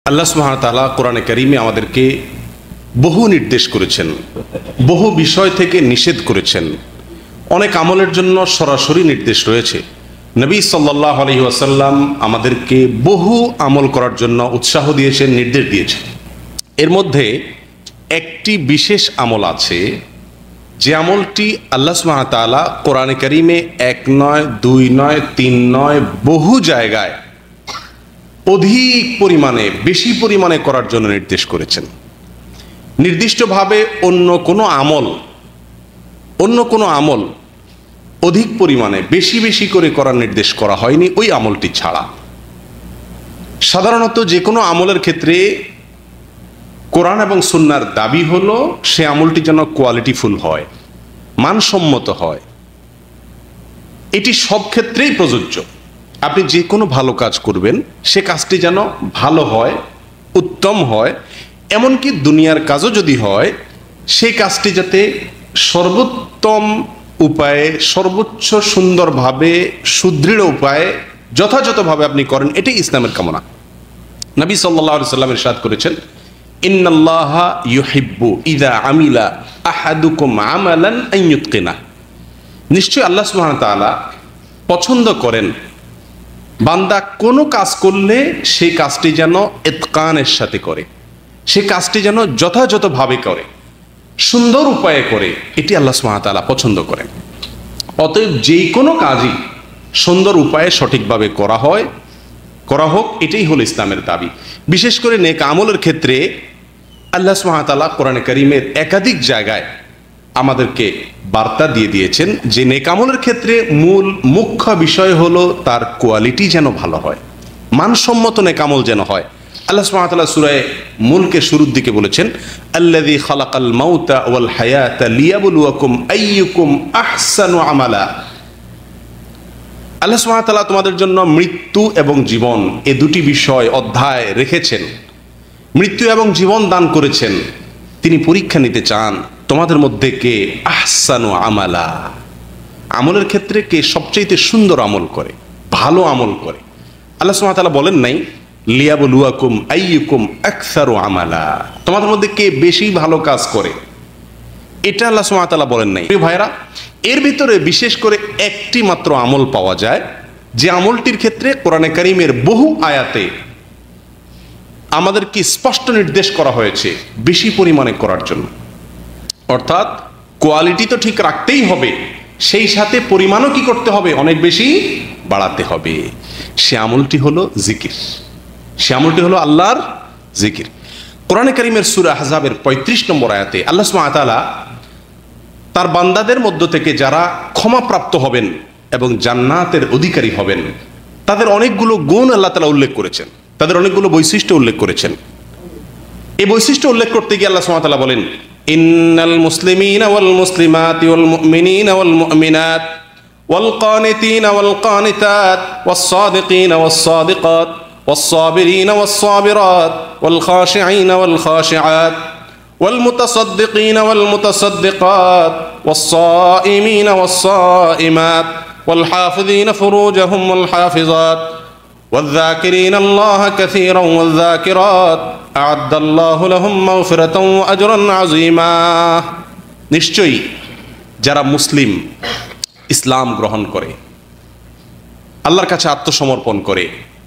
আল্লাহ সুবহানাহু ওয়া তাআলা কোরআনে কারীমে আমাদেরকে বহু নির্দেশ করেছেন, বহু বিষয় থেকে নিষেধ করেছেন। অনেক আমলের জন্য সরাসরি নির্দেশ রয়েছে। নবী সাল্লাল্লাহু আলাইহি ওয়াসাল্লাম আমাদেরকে বহু আমল করার জন্য উৎসাহ দিয়েছেন, নির্দেশ দিয়েছেন। এর মধ্যে একটি বিশেষ আমল আছে, যে আমলটি আল্লাহ সুবহানাহু ওয়া তাআলা কোরআনে কারীমে এক নয়, দুই নয়, তিন নয়, বহু জায়গায় অধিক পরিমাণে, বেশি পরিমাণে করার জন্য নির্দেশ করেছেন। নির্দিষ্টভাবে অন্য কোনো আমল অধিক পরিমাণে বেশি বেশি করে করার নির্দেশ করা হয়নি ওই আমলটি ছাড়া। সাধারণত যে কোনো আমলের ক্ষেত্রে কোরআন এবং সুন্নাহর দাবি হলো সে আমলটি যেন কোয়ালিটিফুল হয়, মানসম্মত হয়। এটি সব ক্ষেত্রেই প্রযোজ্য। আপনি যে কোনো ভালো কাজ করবেন, সে কাজটি যেন ভালো হয়, উত্তম হয়। এমনকি দুনিয়ার কাজও যদি হয়, সেই কাজটি যাতে সর্বোত্তম উপায়ে, সর্বোচ্চ সুন্দরভাবে, সুদৃঢ় উপায়ে, যথাযথভাবে আপনি করেন, এটাই ইসলামের কামনা। নবী সাল্লাল্লাহু আলাইহি ওয়াসাল্লাম ইরশাদ করেছেন, ইন্নাল্লাহা ইউহিব্বু ইযা আমিলা আহাদুকুম আমালান আন ইউতকিনা। নিশ্চয়ই আল্লাহ সুবহানাহু ওয়া তাআলা পছন্দ করেন বান্দা কোনো কাজ করলে সেই কাজটি যেন ইতকানের সাথে করে, সেই কাজটি যেন যথাযথভাবে করে, সুন্দর উপায়ে করে। এটি আল্লাহ সুবহানাহু ওয়া তাআলা পছন্দ করেন। অতএব যেই কোনো কাজই সুন্দর উপায়ে সঠিকভাবে করা হোক, এটাই হলো ইসলামের দাবি। বিশেষ করে নেক আমলের ক্ষেত্রে আল্লাহ সুবহানাহু ওয়া তাআলা কোরআনে কারীমের একাধিক জায়গায় আমাদেরকে বার্তা দিয়ে দিয়েছেন যে নেক আমলের ক্ষেত্রে মুখ্য বিষয় হলো তার কোয়ালিটি যেন ভালো হয়, মানসম্মত নেক আমল যেন হয়। আল্লাহ সুবহানাহু ওয়া তাআলা সূরা মুলকের শুরুর দিকে বলেছেন, আল্লাযী খালাকাল মাউতা ওয়াল হায়াতা লিয়াবলুয়াকুম আইয়ুকুম আহসানু আমালা। আল্লাহ সুবহানাহু ওয়া তাআলা তোমাদের জন্য মৃত্যু এবং জীবন এই দুটি বিষয় অধ্যায় রেখেছেন, মৃত্যু এবং জীবন দান করেছেন। তিনি পরীক্ষা নিতে চান তোমাদের মধ্যে কে আহসানু আমালা, আমলের ক্ষেত্রে কে সবচেয়ে সুন্দর আমল করে, ভালো আমল করে। আল্লাহ সুবহানাহু ওয়া তাআলা বলেন নাই লিয়াবলুয়াকুম আইয়ুকুম আকসারু আমালা, তোমাদের মধ্যে কে বেশি ভালো কাজ করে, এটা আল্লাহ সুবহানাহু ওয়া তাআলা বলেন নাই। প্রিয় ভাইরা, এর ভিতরে বিশেষ করে একটি মাত্র আমল পাওয়া যায়, যে আমলটির ক্ষেত্রে কোরআনে কারীমের বহু আয়াতে আমাদেরকে স্পষ্ট নির্দেশ করা হয়েছে বেশি পরিমাণে করার জন্য। অর্থাৎ কোয়ালিটি তো ঠিক রাখতেই হবে, সেই সাথে পরিমাণও কি করতে হবে, অনেক বেশি বাড়াতে হবে। সে আমলটি হলো জিকির, সে আমলটি হলো আল্লাহর জিকির। কোরআনে কারীমের সূরা আহজাবের 35 নম্বর আয়াতে আল্লাহ সুবহানাহু ওয়া তাআলা তার বান্দাদের মধ্য থেকে যারা ক্ষমাপ্রাপ্ত হবেন এবং জান্নাতের অধিকারী হবেন, তাদের অনেকগুলো গুণ আল্লাহ তাআলা উল্লেখ করেছেন, তাদের অনেকগুলো বৈশিষ্ট্য উল্লেখ করেছেন। এই বৈশিষ্ট্য উল্লেখ করতে গিয়ে আল্লাহ সুবহানাহু ওয়া তাআলা বলেন, ইন্নাল মুসলিমিনা ওয়াল মুসলিমাতি ওয়াল মুমিনিনা ওয়াল মুমিনাত ওয়াল কানিতিনা ওয়াল কানিতাত ওয়াস সাদিকিনা ওয়াস সাদিকাত ওয়াস সাবিরিনা ওয়াস সাবিরাত ওয়াল খাশিঈনা ওয়াল খাশিআত ওয়াল মুতাসাদ্দিকিনা ওয়াল মুতাসাদ্দিকাত ওয়াস সাইমিনা ওয়াস সাইমাত ওয়াল হাফিযিনা ফুরুজাহুম ওয়াল হাফিজাত والذاكرين الله كثيرا والذاكرات أعد الله لهم مغفرة وأجرا عظيما। নিশ্চয়ই যারা মুসলিম, ইসলাম গ্রহণ করে, আল্লাহর কাছে আত্মসমর্পণ করে,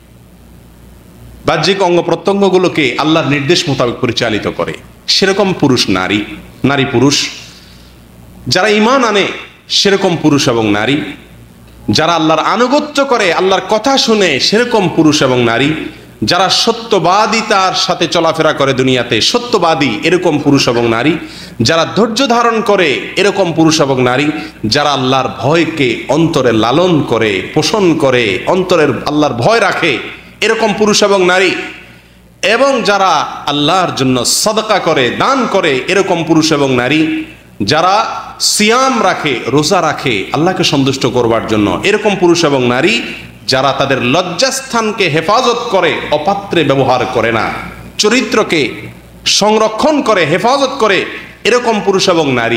বাহ্যিক অঙ্গ প্রত্যঙ্গগুলোকে আল্লাহর নির্দেশ মোতাবেক পরিচালিত করে, সেরকম পুরুষ নারী পুরুষ, যারা ঈমান আনে সেরকম পুরুষ এবং নারী, যারা আল্লাহর আনুগত্য করে, আল্লাহর কথা শুনে সেরকম পুরুষ এবং নারী, যারা সত্যবাদিতার সাথে চলাফেরা করে দুনিয়াতে, সত্যবাদী এরকম পুরুষ এবং নারী, যারা ধৈর্য ধারণ করে এরকম পুরুষ এবং নারী, যারা আল্লাহর ভয়কে অন্তরে লালন করে, পোষণ করে, অন্তরের আল্লাহর ভয় রাখে এরকম পুরুষ এবং নারী, এবং যারা আল্লাহর জন্য সাদকা করে, দান করে এরকম পুরুষ এবং নারী, যারা সিয়াম রাখে, রোজা রাখে আল্লাহকে সন্তুষ্ট করবার জন্য এরকম পুরুষ এবং নারী, যারা তাদের লজ্জাস্থানকে হেফাজত করে, অপাত্রে ব্যবহার করে না, চরিত্রকে সংরক্ষণ করে, হেফাজত করে এরকম পুরুষ এবং নারী।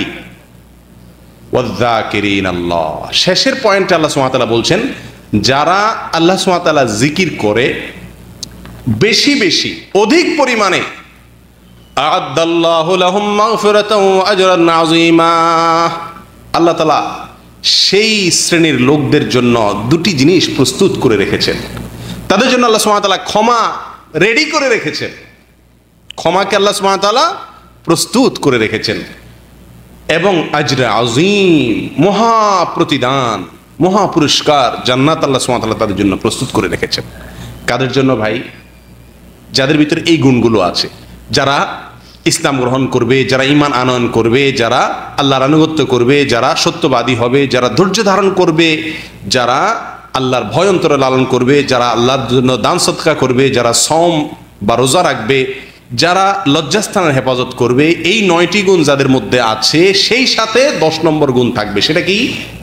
ওয়াযযাকিরিনাল্লাহ, শেষের পয়েন্টে আল্লাহ সুবহানাহু ওয়া তাআলা বলছেন, যারা আল্লাহ সুবহানাহু ওয়া তাআলা জিকির করে, বেশি বেশি অধিক পরিমাণে আ'আদ্দাল্লাহু লাহুম মাগফিরাতাও ওয়া আজরান আযীমা, আল্লাহ তাআলা সেই শ্রেণীর লোকদের জন্য দুটি জিনিস প্রস্তুত করে রেখেছেন। তাদের জন্য আল্লাহ সুবহানাহু ওয়া তাআলা ক্ষমা রেডি করে রেখেছেন, ক্ষমাকে আল্লাহ সুবহানাহু ওয়া তাআলা প্রস্তুত করে রেখেছেন, এবং আজরে আযীম, মহা প্রতিদান, মহা পুরস্কার, জান্নাত আল্লাহ সুবহানাহু ওয়া তাআলা তাদের জন্য প্রস্তুত করে রেখেছেন। কাদের জন্য ভাই? যাদের ভিতরে এই গুণগুলো আছে, যারা ইসলাম গ্রহণ করবে, যারা ঈমান আনয়ন করবে, যারা আল্লাহর আনুগত্য করবে, যারা সত্যবাদী হবে, যারা ধৈর্য ধারণ করবে, যারা আল্লাহর ভয় অন্তরে লালন করবে, যারা আল্লাহর জন্য দান সদকা করবে, যারা সওম বা রোজা রাখবে, যারা লজ্জাস্থানের হেফাজত করবে, এই 9টি গুণ যাদের মধ্যে আছে, সেই সাথে 10 নম্বর গুণ থাকবে। সেটা কি?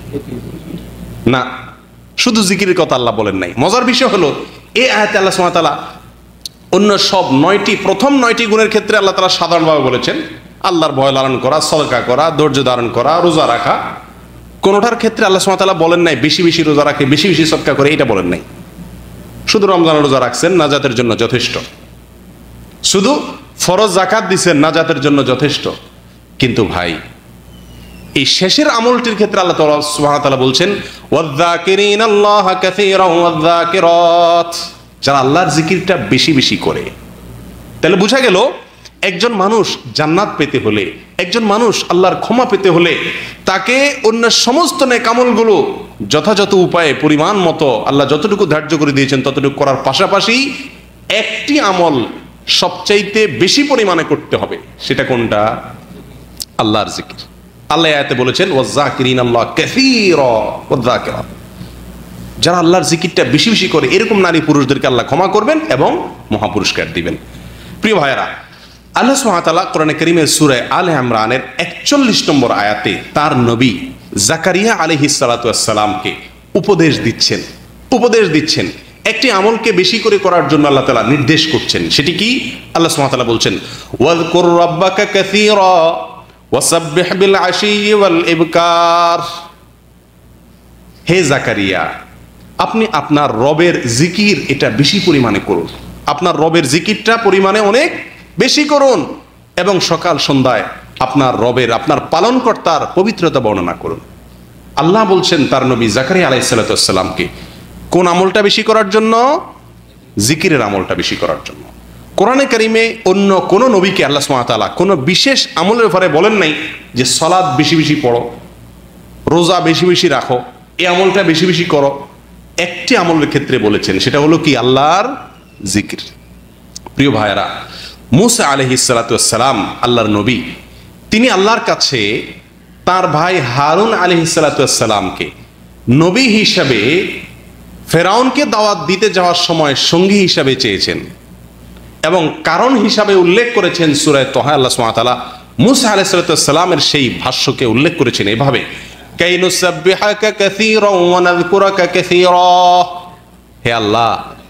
না, শুধু জিকিরের কথা আল্লাহ বলেন নাই। মজার বিষয় হলো এই আয়াতে আল্লাহ সুবহানাহু ওয়া তাআলা অন্য সব 9টি, প্রথম 9টি গুণের ক্ষেত্রে আল্লাহ তাআলা সাধারণভাবে বলেছেন, আল্লাহর ভয় লালন করা, সদকা করা, ধৈর্য ধারণ করা, রোজা রাখা। কোনোটার ক্ষেত্রে আল্লাহ সুবহানাহু ওয়া তাআলা বলেন নাই বেশি বেশি রোজা রাখে, বেশি বেশি সদকা করে, এটা বলেন নাই। শুধু রমজান রোজা রাখছেন, নাজাতের জন্য যথেষ্ট। শুধু ফরজ যাকাত দিছেন, নাজাতের জন্য যথেষ্ট। কিন্তু ভাই, এই শেষের আমলটির ক্ষেত্রে আল্লাহ সুবহানাহু ওয়া তাআলা বলছেন, ওয়ায-যাকিরিনাল্লাহা কাসীরান ওয়ায-যাকিরাত, যারা আল্লাহর জিকিরটা বেশি বেশি করে। তাহলে বোঝা গেল, একজন মানুষ জান্নাত পেতে হলে, একজন মানুষ আল্লাহর ক্ষমা পেতে হলে, তাকে অন্য সমস্ত নেক আমলগুলো যথাযথ উপায়ে পরিমাণ মতো আল্লাহ যতটুকু ধার্য করে দিয়েছেন ততটুকু করার পাশাপাশি একটি আমল সবচাইতে বেশি পরিমাণে করতে হবে। সেটা কোনটা? আল্লাহর জিকির। আল্লাহ আয়াতে বলেছেন, ওয়ায-যাকিরিনাল্লাহা কাসীরা ওয়ায-যাকিরাত, যারা আল্লাহর জিকিরটা বেশি বেশি করে, এরকম নারী পুরুষদেরকে আল্লাহ ক্ষমা করবেন এবং মহা পুরস্কার দিবেন। প্রিয় ভাইয়েরা, আল্লাহ সুবহানাহু ওয়া তাআলা কোরআনে কারীমের সূরা আলে ইমরানের 41 নম্বর আয়াতে তার নবী জাকারিয়া আলাইহিস সালাতু ওয়াস সালামকে উপদেশ দিচ্ছেন একটি আমলকে বেশি করে করার জন্য আল্লাহ তাআলা নির্দেশ করছেন। সেটি কি? আল্লাহ সুবহানাহু ওয়া তাআলা বলছেন, ওয়াযকুর রাব্বাকা কাসীরা ওয়াসাব্বিহ বিল আশিয়্যি ওয়াল ইবকার। হে জাকারিয়া, আপনি আপনার রবের জিকির এটা বেশি পরিমাণে করুন, আপনার রবের জিকিরটা পরিমাণে অনেক বেশি করুন, এবং সকাল সন্ধ্যায় আপনার রবের, আপনার পালনকর্তার পবিত্রতা বর্ণনা করুন। আল্লাহ বলছেন তার নবী জাকারিয়া আলাইহিস সালাতু ওয়াস সালামকে কোন আমলটা বেশি করার জন্য? জিকিরের আমলটা বেশি করার জন্য। কোরআনে কারীমে অন্য কোন নবীকে আল্লাহ সুবহানাহু ওয়া তাআলা কোন বিশেষ আমলের ব্যাপারে বলেন নাই যে সালাত বেশি বেশি পড়ো, রোজা বেশি বেশি রাখো, এই আমলটা বেশি বেশি করো। একটি আমলের ক্ষেত্রে বলেছেন, সেটা হলো কি? আল্লাহর জিকির। প্রিয় ভাইয়েরা, মূসা আলাইহিস সালাতু ওয়াস সালাম আল্লাহর নবী, তিনি আল্লাহর কাছে তার ভাই হারুন আলাইহিস সালাতু ওয়াস সালামকে নবী হিসাবে ফেরাউনকে দাওয়াত দিতে যাওয়ার সময় সঙ্গী হিসাবে চেয়েছেন, এবং কারণ হিসাবে উল্লেখ করেছেন সূরা তাহা। আল্লাহ সুবহানাহু ওয়া তাআলা মূসা আলাইহিস সালাতু ওয়াস সালামের সেই ভাষ্যকে উল্লেখ করেছেন এভাবে, কাইনুসাব্বিহাকা কাসীরান ওয়া নাযকুরাকা কাসীরা। হে আল্লাহ,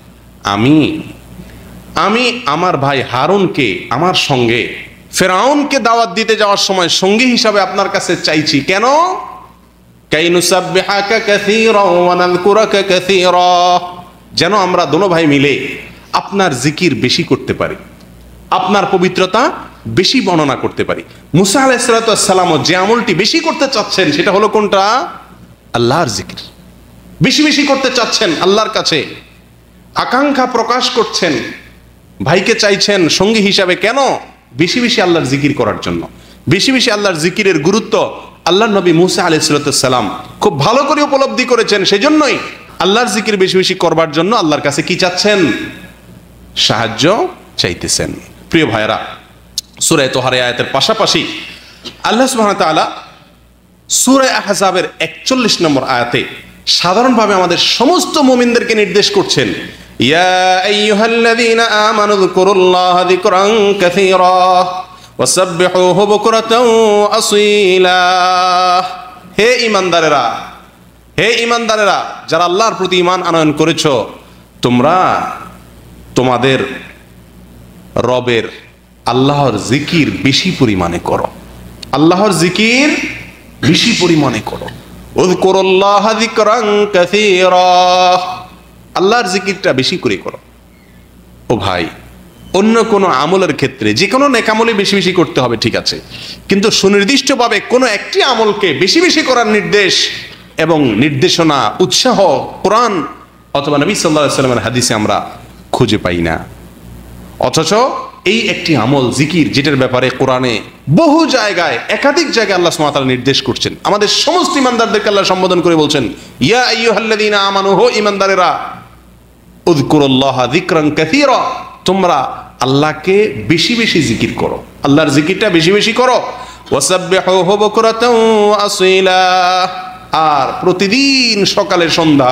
আমি আমার ভাই হারুনকে আমার সঙ্গে ফেরাউনকে দাওয়াত দিতে যাওয়ার সময় সঙ্গী হিসাবে আপনার কাছে চাইছি। কেন? কাইনুসাব্বিহাকা কাসীরান ওয়া নাযকুরাকা কাসীরা, যেন আমরা দোনো ভাই মিলে আপনার জিকির বেশি করতে পারি, আপনার পবিত্রতা বেশি বর্ণনা করতে পারি। মূসা আলাইহিস সালাতু ওয়াস সালামও যে আমলটি বেশি করতে চাচ্ছেন সেটা হলো কোনটা? আল্লাহর জিকির। বেশি বেশি করতে চাচ্ছেন, আল্লাহর কাছে আকাঙ্ক্ষা প্রকাশ করছেন, ভাইকে চাইছেন সঙ্গী হিসাবে। কেন? বেশি বেশি আল্লাহর জিকির করার জন্য। বেশি বেশি আল্লাহর জিকিরের গুরুত্ব আল্লাহর নবী মূসা আলাইহিস সালাতু ওয়াস সালাম খুব ভালো করে উপলব্ধি করেছেন। সেজন্যই আল্লাহর জিকির বেশি বেশি করবার জন্য আল্লাহর কাছে কি চাচ্ছেন? সাহায্য চাইতেছেন। প্রিয় ভাইয়েরা, সূরা তাহার আয়াতের পাশাপাশি আল্লাহ সুবহানাহু ওয়া তাআলা সূরা আহজাবের 41 নম্বর আয়াতে সাধারণভাবে আমাদের সমস্ত মুমিনদেরকে নির্দেশ করছেন, ইয়া আইয়ুহাল্লাযীনা আমানু যকুরুল্লাহা যিকরান কাসীরা ওয়াসাব্বিহুহু বুকরাতাও আসীলা। হে ঈমানদারেরা, যারা আল্লাহর প্রতি ঈমান আনয়ন করেছো, তোমরা তোমাদের রবের আল্লাহর জিকির বেশি পরিমাণে করো, আল্লাহর জিকির বেশি পরিমাণে করো। উযকুরুল্লাহা যিকরান কাসীরা, আল্লাহর জিকিরটা বেশি করে করো। ও ভাই, অন্য কোনো আমলের ক্ষেত্রে যে কোনো নেকামলই বেশি বেশি করতে হবে, ঠিক আছে, কিন্তু সুনির্দিষ্টভাবে কোনো একটি আমলকে বেশি বেশি করার নির্দেশ এবং নির্দেশনা, উৎসাহ কোরআন অথবা নবী সাল্লাল্লাহু আলাইহি ওয়াসাল্লামের হাদিসে আমরা খুঁজে পাই না। অথচ এই একটি আমল জিকির, যেটার ব্যাপারে কোরআনে বহু জায়গায়, একাধিক জায়গায় আল্লাহ সুবহানাহু ওয়া তাআলা নির্দেশ করছেন। আমাদের সমস্ত ইমানদারদেরকে আল্লাহ সম্বোধন করে বলছেন, ইয়া আইয়ুহাল্লাযীনা আমানু, হো ইমানদারেরা, উযকুরুল্লাহা যিকরান কাসীরা, তোমরা আল্লাহকে বেশি বেশি জিকির করো, আল্লাহর জিকিরটা বেশি বেশি করো। ওয়াসাব্বিহুহু বুকরাতান ওয়া আসীলা, আর প্রতিদিন সকালে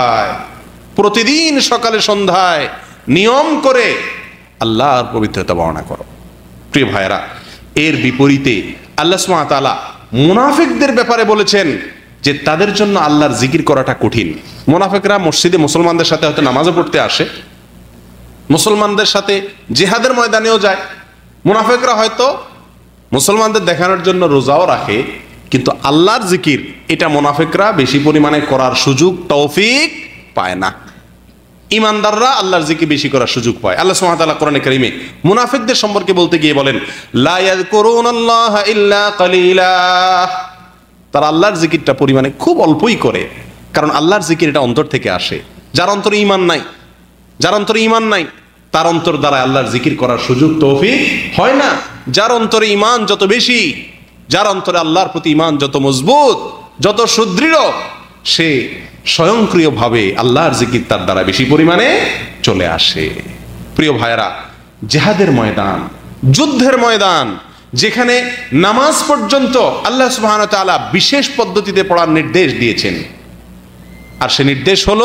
সন্ধ্যায় নিয়ম করে আল্লাহর পবিত্রতা বর্ণনা করো। প্রিয় ভাইরা, এর বিপরীতে আল্লাহ সুবহানাহু ওয়া তাআলা মুনাফিকদের ব্যাপারে বলেছেন যে তাদের জন্য আল্লাহর জিকির করাটা কঠিন। মুনাফিকরা মসজিদে মুসলমানদের সাথে হয়তো নামাজও পড়তে আসে, মুসলমানদের সাথে জিহাদের ময়দানেও যায়, মুনাফিকরা হয়তো মুসলমানদের দেখানোর জন্য রোজাও রাখে, কিন্তু আল্লাহর জিকির এটা মুনাফিকরা বেশি পরিমাণে করার সুযোগ, তৌফিক পায় না। ইমানদাররা আল্লাহর জিকির বেশি করার সুযোগ পায়। আল্লাহ সুবহানাহু ওয়া তাআলা কোরআনে কারীমে মুনাফিকদের সম্পর্কে বলতে গিয়ে বলেন, লা ইয়াযকুরুনাল্লাহা ইল্লা কালিলা, তারা আল্লাহর জিকিরটা পরিমাণে খুব অল্পই করে, কারণ আল্লাহর জিকির এটা অন্তর থেকে আসে। যার অন্তরে ঈমান নাই, তার অন্তর দ্বারা আল্লাহর জিকির করার সুযোগ, তৌফিক হয় না। যার অন্তরে ঈমান যত বেশি, যার অন্তরে আল্লাহর প্রতি ঈমান যত মজবুত, যত সুদৃঢ়, সে স্বয়ংক্রিয়ভাবে আল্লাহর জিকির তার দ্বারা বেশি পরিমাণে চলে আসে। প্রিয় ভাইরা, জিহাদের ময়দান, যুদ্ধের ময়দান, যেখানে নামাজ পর্যন্ত আল্লাহ সুবহানাহু ওয়া তাআলা বিশেষ পদ্ধতিতে পড়ার নির্দেশ দিয়েছেন, আর সে নির্দেশ হলো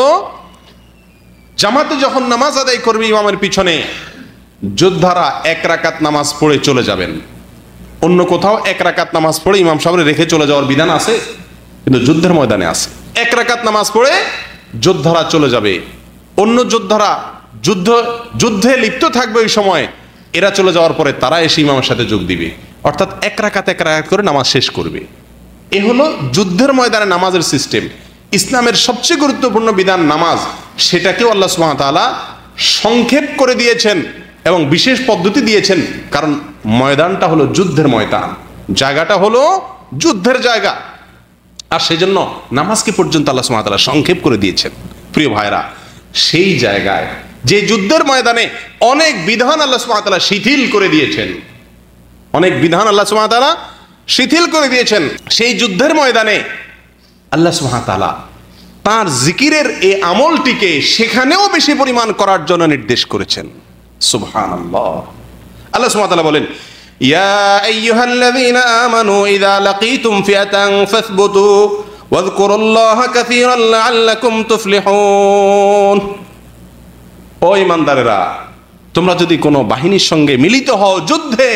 জামাতে যখন নামাজ আদায় করবে ইমামের পিছনে, যোদ্ধারা 1 রাকাত নামাজ পড়ে চলে যাবেন। অন্য কোথাও 1 রাকাত নামাজ পড়ে ইমাম সাহেব রেখে চলে যাওয়ার বিধান আছে, কিন্তু যুদ্ধের ময়দানে আছে 1 রাকাত নামাজ পড়ে যোদ্ধারা চলে যাবে। অন্য যোদ্ধারা যুদ্ধে লিপ্ত থাকবে ওই সময়, এরা চলে যাওয়ার পরে তারা এসে ইমামের সাথে যোগ দিবে, অর্থাৎ 1 রাকাত করে নামাজ শেষ করবে। এ হলো যুদ্ধের ময়দানে নামাজের সিস্টেম। ইসলামের সবচেয়ে গুরুত্বপূর্ণ বিধান নামাজ, সেটাকেও আল্লাহ সুবহানাহু ওয়া তাআলা সংক্ষেপ করে দিয়েছেন এবং বিশেষ পদ্ধতি দিয়েছেন, কারণ ময়দানটা হলো যুদ্ধের ময়দান, জায়গাটা হলো যুদ্ধের জায়গা, আর সেজন্য নামাজকে পর্যন্ত আল্লাহ সুবহানাহু ওয়া তাআলা সংক্ষেপ করে দিয়েছেন। প্রিয় ভাইরা, সেই জায়গায়, যে যুদ্ধের ময়দানে অনেক বিধান আল্লাহ সুবহানাহু ওয়া তাআলা শিথিল করে দিয়েছেন, সেই যুদ্ধের ময়দানে আল্লাহ সুবহানাহু ওয়া তাআলা তার জিকিরের এই আমলটিকে সেখানেও বেশি পরিমাণ করার জন্য নির্দেশ করেছেন। সুবহানাল্লাহ। আল্লাহ সুবহানাহু ওয়া তাআলা বলেন, ইয়া আইয়ুহাল্লাযীনা আমানু ইযা লাকীতুম ফিআতান ফাসবুতু ওয়াযকুরুল্লাহা কাসীরান লাআল্লাকুম তুফলিহুন। ও ঈমানদারেরা, তোমরা যদি কোনো বাহিনীর সঙ্গে মিলিত হও যুদ্ধে,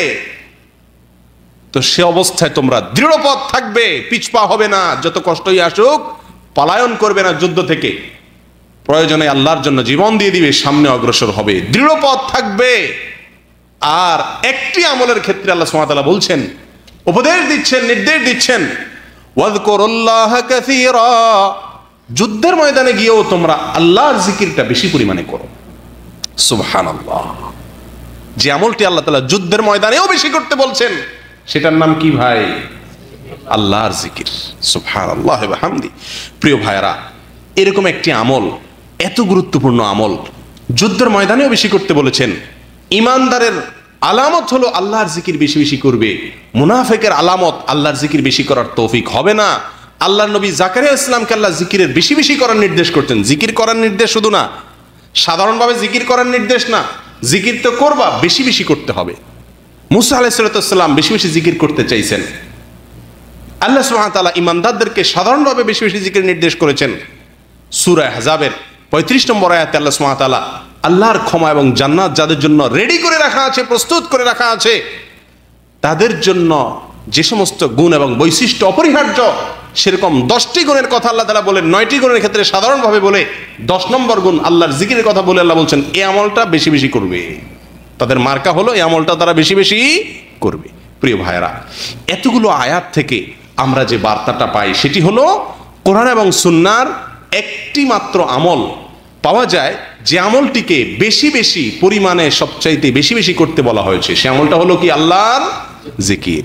তো সে অবস্থায় তোমরা দৃঢ়পদ থাকবে, পিছপা হবে না, যত কষ্টই আসুক পলায়ন করবে না যুদ্ধ থেকে, প্রয়োজনে আল্লাহর জন্য জীবন দিয়ে দিবে, সামনে অগ্রসর হবে, দৃঢ়পদ থাকবে। আর একটি আমলের ক্ষেত্রে আল্লাহ সুবহানাহু ওয়া তাআলা বলছেন, উপদেশ দিচ্ছেন, নির্দেশ দিচ্ছেন, ওয়াযকুরুল্লাহা কাসীরা, যুদ্ধের ময়দানে গিয়েও তোমরা আল্লাহর জিকিরটা বেশি পরিমাণে করো। সুবহানাল্লাহ। যে আমলটি আল্লাহ তাআলা যুদ্ধের ময়দানেও বেশি করতে বলছেন, সেটার নাম কি ভাই? আল্লাহর জিকির। সুবহানাল্লাহ ওয়া বিহামদি। প্রিয় ভাইরা, এরকম একটি আমল, এত গুরুত্বপূর্ণ আমল, যুদ্ধের ময়দানেও বেশি করতে বলেছেন। ইমানদারের আলামত হলো আল্লাহর জিকির বেশি বেশি করবে। মুনাফিকের আলামত আল্লাহর জিকির বেশি করার তৌফিক হবে না। আল্লাহর নবী জাকারিয়া ইসলামকে আল্লাহ জিকিরের বেশি বেশি করার নির্দেশ করতেন। জিকির করার নির্দেশ শুধু না, সাধারণভাবে জিকির করার নির্দেশ না, জিকির তো করবা, বেশি বেশি করতে হবে। মুসা আলাইহিস সালাম বেশি বেশি জিকির করতে চাইছেন। আল্লাহ সুবহানাহু ওয়া তাআলা ইমানদারদেরকে সাধারণভাবে বেশি বেশি জিকির নির্দেশ করেছেন। সূরা আহজাবের 35 নম্বর আয়াতে আল্লাহ সুবহানাহু ওয়া তাআলা আল্লাহর ক্ষমা এবং জান্নাত যাদের জন্য রেডি করে রাখা আছে, প্রস্তুত করে রাখা আছে, তাদের জন্য যে সমস্ত গুণ এবং বৈশিষ্ট্য অপরিহার্য, সেরকম 10টি গুণের কথা আল্লাহ তাআলা বলেন। 9টি গুণের ক্ষেত্রে সাধারণভাবে বলে 10 নম্বর গুণ আল্লাহর জিকিরের কথা বলে আল্লাহ বলছেন এই আমলটা বেশি বেশি করবে। তাদের মার্কা হলো এই আমলটা তারা বেশি বেশি করবে। প্রিয় ভাইরা, এতগুলো আয়াত থেকে আমরা যে বার্তাটা পাই সেটি হলো কোরআন এবং সুন্নাহর একটি মাত্র আমল পাওয়া যায় যে আমলটিকে বেশি বেশি পরিমাণে সবচাইতে বেশি বেশি করতে বলা হয়েছে সে আমলটা হলো কি আল্লাহর জিকির।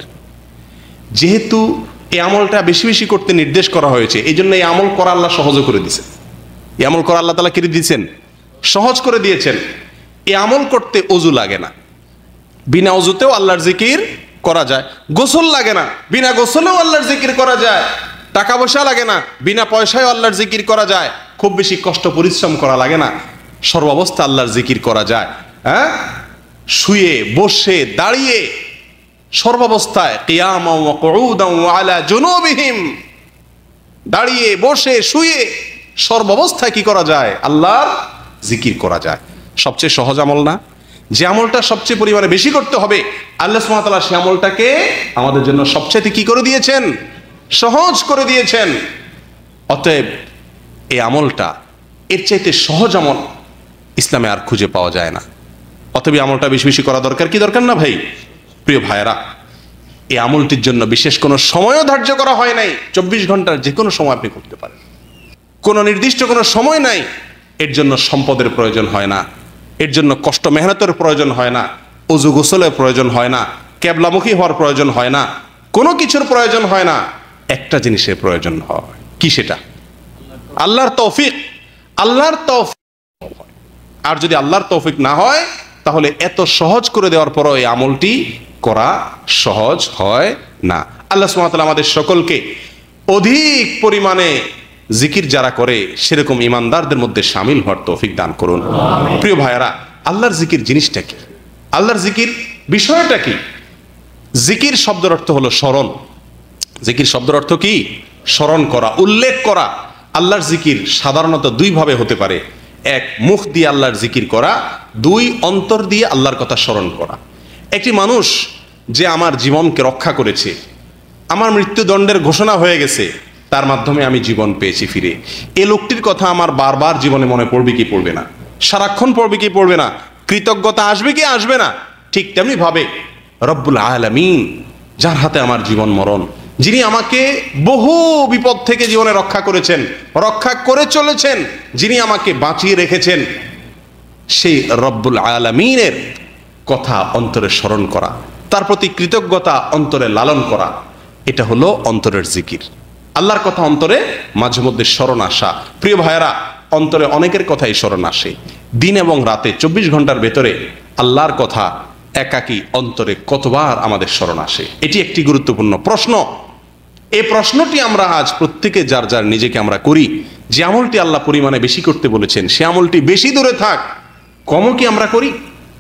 যেহেতু এই আমলটা বেশি বেশি করতে নির্দেশ করা হয়েছে, এই জন্য এই আমল করা আল্লাহ সহজ করে দিয়েছেন। এই আমল করা আল্লাহ তাআলা করে দিয়েছেন, সহজ করে দিয়েছেন। এই আমল করতে ওযু লাগে না, বিনা ওযুতেও আল্লাহর জিকির করা যায়। গোসল লাগে না, বিনা গোসলেও আল্লাহর জিকির করা যায়। টাকা পয়সা লাগে না, বিনা পয়সায় আল্লাহর জিকির করা যায়। খুব বেশি কষ্ট পরিশ্রম করা লাগে না, সর্বাবস্থা আল্লাহর জিকির করা যায়। হ্যাঁ, শুয়ে বসে দাঁড়িয়ে সর্বাবস্থায় কিয়ামান ওয়া কুউদান ওয়া আলা জুনুবিহিম, দাঁড়িয়ে বসে শুয়ে সর্বাবস্থায় কি করা যায়? আল্লাহর জিকির করা যায়। সবচেয়ে সহজ আমল না? যে আমলটা সবচেয়ে পরিমাণে বেশি করতে হবে, আল্লাহ সুবহানাহু ওয়া তাআলা সেই আমলটাকে আমাদের জন্য সবচেয়ে কি করে দিয়েছেন? সহজ করে দিয়েছেন। অতএব এই আমলটা, এর চাইতে সহজ আমল ইসলামে আর খুঁজে পাওয়া যায় না। অতএব আমলটা বেশি বেশি করা দরকার কি দরকার না ভাই? প্রিয় ভাইয়েরা, এই আমলটির জন্য বিশেষ কোনো সময়ও ধার্য করা হয় নাই। 24 ঘন্টার যে কোনো সময় আপনি করতে পারেন, কোনো নির্দিষ্ট কোনো সময় নাই। এর জন্য সম্পদের প্রয়োজন হয় না, এর জন্য কষ্ট মেহনতের প্রয়োজন হয় না, ওযু গোসলের প্রয়োজন হয় না, কেবলামুখী হওয়ার প্রয়োজন হয় না, কোনো কিছুর প্রয়োজন হয় না। একটা জিনিসের প্রয়োজন হয়, কি সেটা? আল্লাহর তৌফিক। আল্লাহর তৌফিক। আর যদি আল্লাহর তৌফিক না হয়, তাহলে এত সহজ করে দেওয়ার পরও এই আমলটি করা সহজ হয় না। আল্লাহ সুবহানাহু ওয়া তাআলা আমাদের সকলকে অধিক পরিমাণে জিকির যারা করে সেরকম ইমানদারদের মধ্যে শামিল হওয়ার তৌফিক দান করুন। প্রিয় ভাইয়েরা, আল্লাহর জিকির জিনিসটা কি? আল্লাহর জিকির বিষয়টা কি? জিকির শব্দের অর্থ হলো স্মরণ। জিকির শব্দের অর্থ কি? স্মরণ করা, উল্লেখ করা। আল্লাহর জিকির সাধারণত দুই ভাবে হতে পারে। এক, মুখ দিয়ে আল্লাহর জিকির করা। দুই, অন্তর দিয়ে আল্লাহর কথা স্মরণ করা। একটি মানুষ যে আমার জীবনকে রক্ষা করেছে, আমার মৃত্যুদণ্ডের ঘোষণা হয়ে গেছে, তার মাধ্যমে আমি জীবন পেয়েছি ফিরে, এ লোকটির কথা আমার বারবার জীবনে মনে পড়বে কি পড়বে না? সারাক্ষণ পড়বে কি পড়বে না? কৃতজ্ঞতা আসবে কি আসবে না? ঠিক তেমনি ভাবে রব্বুল আলামিন, যার হাতে আমার জীবন মরণ, যিনি আমাকে বহু বিপদ থেকে জীবনে রক্ষা করেছেন, রক্ষা করে চলেছেন, যিনি আমাকে বাঁচিয়ে রেখেছেন, সেই রব্বুল আলামিনের কথা অন্তরে স্মরণ করা, তার প্রতি কৃতজ্ঞতা অন্তরে লালন করা, এটা হলো অন্তরের জিকির। আল্লাহর কথা অন্তরে মাঝে মধ্যে স্মরণ আসা। প্রিয় ভাইয়েরা, অন্তরে অনেকের কথাই স্মরণ আসে। দিন এবং রাতে 24 ঘন্টার ভেতরে আল্লাহর কথা একাকী অন্তরে কতবার আমাদের স্মরণ আসে? এটি একটি গুরুত্বপূর্ণ প্রশ্ন। এই প্রশ্নটি আমরা আজ প্রত্যেকে যার যার নিজেকে আমরা করি। যে আমলটি আল্লাহ পরিমাণে বেশি করতে বলেছেন, সে আমলটি বেশি দূরে থাক, কমও কি আমরা করি?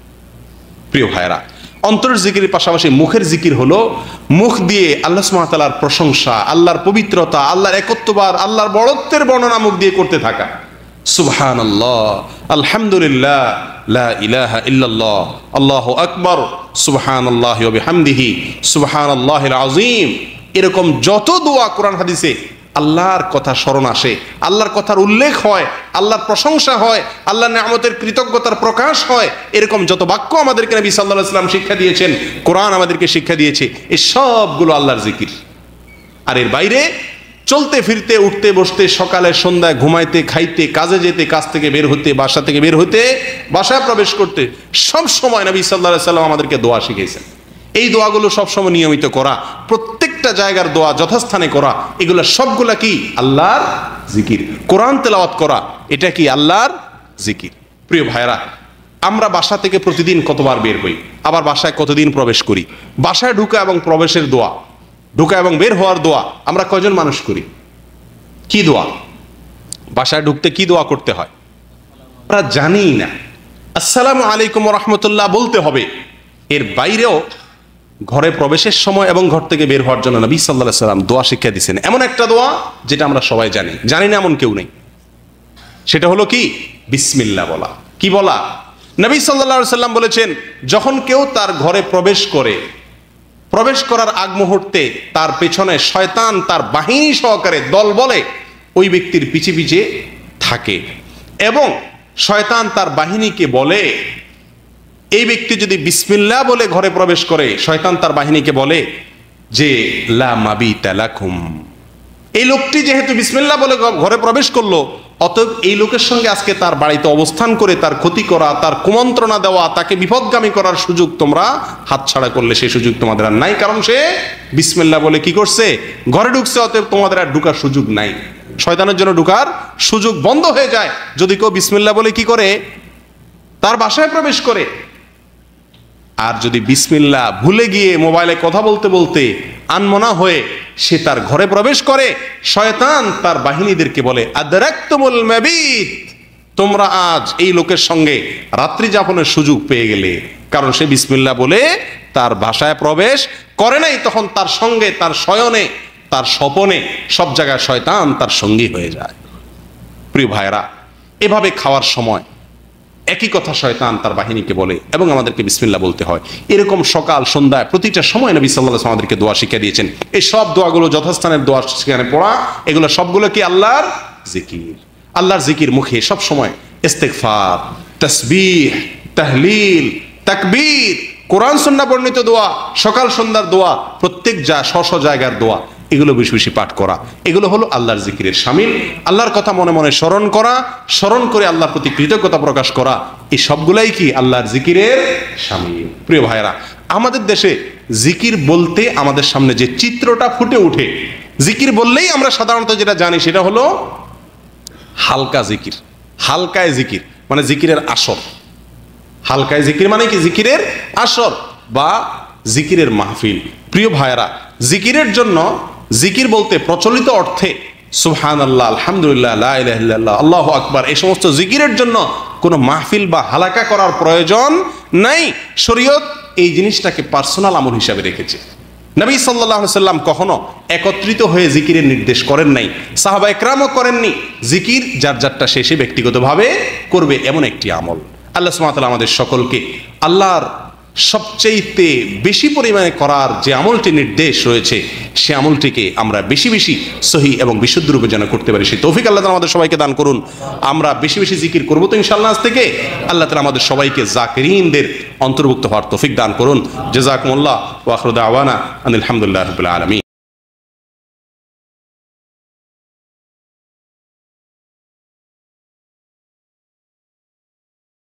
প্রিয় ভাইয়েরা, অন্তরের জিকিরের পাশাপাশি মুখের জিকির হলো মুখ দিয়ে আল্লাহ সুবহানাহু ওয়া তাআলার প্রশংসা, আল্লাহর পবিত্রতা, আল্লাহর একত্ববাদ, আল্লাহর বড়ত্বের বর্ণনা মুখ দিয়ে করতে থাকা। সুবহানাল্লাহ, আলহামদুলিল্লাহ, লা ইলাহা ইল্লাল্লাহ, আল্লাহু আকবার, সুবহানাল্লাহি ওয়া বিহামদিহি, সুবহানাল্লাহিল আযীম। এরকম যত দোয়া কোরআন হাদিসে আল্লাহর কথা স্মরণ আসে, আল্লাহর কথার উল্লেখ হয়, আল্লাহর প্রশংসা হয়, আল্লাহর নিয়ামতের কৃতজ্ঞতার প্রকাশ হয়, এরকম যত বাক্য আমাদেরকে নবী সাল্লাল্লাহু আলাইহি ওয়াসাল্লাম শিক্ষা দিয়েছেন, কোরআন আমাদেরকে শিক্ষা দিয়েছে, এই সবগুলো আল্লাহর জিকির। আর এর বাইরে চলতে ফিরতে, উঠতে বসতে, সকালে সন্ধ্যায়, ঘুমাইতে, খাইতে, কাজে যেতে, কাজ থেকে বের হতে, বাসা থেকে বের হতে, বাসায় প্রবেশ করতে, সব সময় নবী সাল্লাল্লাহু আলাইহি ওয়াসাল্লাম আমাদেরকে দোয়া শিখিয়েছেন। এই দোয়াগুলো সবসময় নিয়মিত করা, প্রত্যেকটা জায়গার দোয়া যথাস্থানে করা, এগুলো সবগুলা কি? আল্লাহর জিকির। কোরআন তেলাওয়াত করা, এটা কি? আল্লাহর জিকির। প্রিয় ভাইরা, আমরা বাসা থেকে প্রতিদিন কতবার বের হই, আবার বাসায় কতদিন প্রবেশ করি? বাসায় ঢুকা এবং প্রবেশের দোয়া, ঢুকা এবং বের হওয়ার দোয়া আমরা কয়জন মানুষ করি? কি দোয়া? বাসায় ঢুকতে কি দোয়া করতে হয় আমরা জানি না। আসসালামু আলাইকুম ওয়া রাহমাতুল্লাহ বলতে হবে। এর বাইরেও ঘরে প্রবেশের সময় এবং ঘর থেকে বের হওয়ার জন্য নবী সাল্লাল্লাহু আলাইহি ওয়াসাল্লাম দোয়া শিক্ষা দিয়েছেন। এমন একটা দোয়া যেটা আমরা সবাই জানি, জানি না এমন কেউ নেই। সেটা হলো কি? বিসমিল্লাহ বলা। কি বলা? নবী সাল্লাল্লাহু আলাইহি ওয়াসাল্লাম বলেছেন, যখন কেউ তার ঘরে প্রবেশ করে, প্রবেশ করার আগ মুহূর্তে তার পেছনে শয়তান তার বাহিনী সহকারে দল বলে ওই ব্যক্তির পিছে পিছে থাকে, এবং শয়তান তার বাহিনীকে বলে, এই ব্যক্তি যদি বিসমিল্লাহ বলে ঘরে প্রবেশ করে, শয়তান তার বাহিনীকে বলে যে লা মাবিতা লাকুম, এই লোকটি যেহেতু বিসমিল্লাহ বলে ঘরে প্রবেশ করলো, অতএব এই লোকের সঙ্গে আজকে তার বাড়িতে অবস্থান করে তার ক্ষতি করা, তার কুমন্ত্রণা দেওয়া, তাকে বিপদগামী করার সুযোগ তোমরা হাতছাড়া করলে সেই সুযোগ তোমাদের আর নাই, কারণ সে বিসমিল্লাহ বলে কি করছে, ঘরে ঢুকছে। অতএব তোমাদের আর ঢুকার সুযোগ নাই, শয়তানের জন্য ঢুকার সুযোগ বন্ধ হয়ে যায় যদি কেউ বিসমিল্লাহ বলে কি করে, তার বাসায় প্রবেশ করে। আর যদি বিসমিল্লাহ ভুলে গিয়ে মোবাইলে কথা বলতে বলতে আনমনা হয়ে সে তার ঘরে প্রবেশ করে, শয়তান তার বাহিনীদেরকে বলে আদরাকতুমুল মাবিত, তোমরা আজ এই লোকের সঙ্গে রাত্রি যাপনের সুযোগ পেয়ে গেলে, কারণ সে বিসমিল্লাহ বলে তার বাসায় প্রবেশ করে নাই। তখন তার সঙ্গে তার শয়নে, তার স্বপনে সব জায়গায় শয়তান তার সঙ্গী হয়ে যায়। প্রিয় ভাইরা, এভাবে খাওয়ার সময় একই কথা শয়তান তার বাহিনীকে বলে এবং আমাদেরকে বিসমিল্লাহ বলতে হয়। এরকম সকাল সন্ধ্যায় প্রতিটা সময় নবী সাল্লাল্লাহু আলাইহি ওয়াসাল্লাম আমাদেরকে দোয়া শিখিয়ে দিয়েছেন। এই সব দোয়াগুলো যথাস্থানের দোয়া সেখানে পড়া, এগুলো সবগুলো কি আল্লাহর জিকির। আল্লাহর জিকির মুখে সব সময় ইস্তিগফার, তাসবিহ, তাহলিল, তাকবীর, কোরআন সুন্নাহ বর্ণিত দোয়া, সকাল সন্ধ্যার দোয়া, প্রত্যেক স্ব জায়গার দোয়া, এগুলো বেশি বেশি পাঠ করা, এগুলো হলো আল্লাহর জিকিরের শামিল। আল্লাহর কথা মনে মনে স্মরণ করা, স্মরণ করে আল্লাহর প্রতি কৃতজ্ঞতা প্রকাশ করা, এই সবগুলাই কি আল্লাহর জিকিরের শামিল। প্রিয় ভাইরা, আমাদের দেশে জিকির বলতে আমাদের সামনে যে চিত্রটা ফুটে ওঠে, জিকির বললেই আমরা সাধারণত যেটা জানি সেটা হলো হালকা জিকির, হালকায় জিকির মানে জিকিরের আসর। হালকায় জিকির মানে কি, জিকিরের আসর বা জিকিরের মাহফিল। প্রিয় ভাইরা, জিকিরের জন্য, জিকির বলতে প্রচলিত অর্থে সুবহানাল্লাহ, আলহামদুলিল্লাহ, লা ইলাহা ইল্লাল্লাহ, আল্লাহু আকবার, এই সমস্ত জিকিরের জন্য কোনো মাহফিল বা হালাকা করার প্রয়োজন নাই। শরীয়ত এই জিনিসটাকে পার্সোনাল আমল হিসাবে রেখেছে। নবী সাল্লাল্লাহু আলাইহি সাল্লাম কখনো একত্রিত হয়ে জিকিরের নির্দেশ করেন নাই, সাহাবা একরামও করেননি। জিকির যার যারটা শেষে ব্যক্তিগতভাবে করবে, এমন একটি আমল। আল্লাহ সুবহানাহু ওয়া তাআলা আমাদের সকলকে আল্লাহর সবচেয়ে বেশি পরিমাণে করার যে আমলটি নির্দেশ রয়েছে, সে আমলটিকে আমরা বেশি বেশি সহি এবং বিশুদ্ধ রূপে যেন করতে পারি, সেই তৌফিক আল্লাহ তাআলা আমাদের সবাইকে দান করুন। আমরা বেশি বেশি জিকির করবো তো ইনশাআল্লাহ আজ থেকে। আল্লাহ তাআলা আমাদের সবাইকে জাকিরিনদের অন্তর্ভুক্ত হওয়ার তৌফিক দান করুন। জাযাকুমুল্লাহ ওয়া আখিরু দাওয়ানা আনিল হামদুলিল্লাহি রাব্বিল আলামিন।